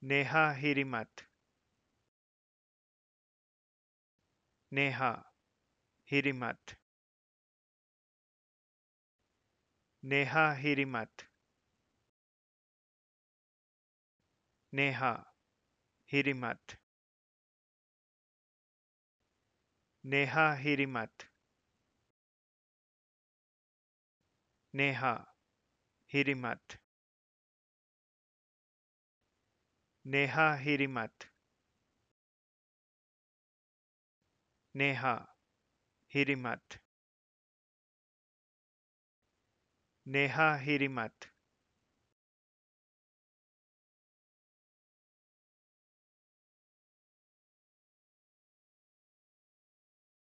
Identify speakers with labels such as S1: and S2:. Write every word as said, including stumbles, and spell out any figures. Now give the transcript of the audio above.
S1: Neha Hiremath. Neha Hiremath. Neha Hiremath. Neha Hiremath. Neha Hiremath. Neha Hiremath. Neha Hiremath. Neha Hiremath. Neha Hiremath.